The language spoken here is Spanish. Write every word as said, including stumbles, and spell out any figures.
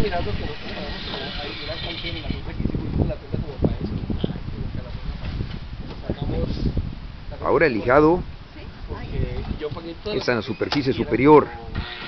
mirando que nosotros pagamos como hay una canción en la junta que hicimos la tienda como para eso. Sacamos, sacamos Ahora el lijado porque yo pagué toda está en la la superficie y era superior. como